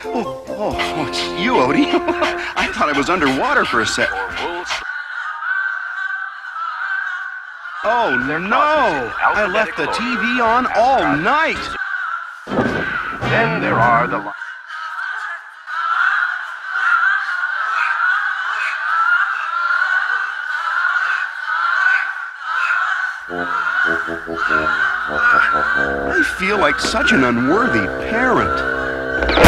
It's you, Odie. I thought I was underwater for a sec. Oh, no! I left the TV on all night! Then there are the... I feel like such an unworthy parent.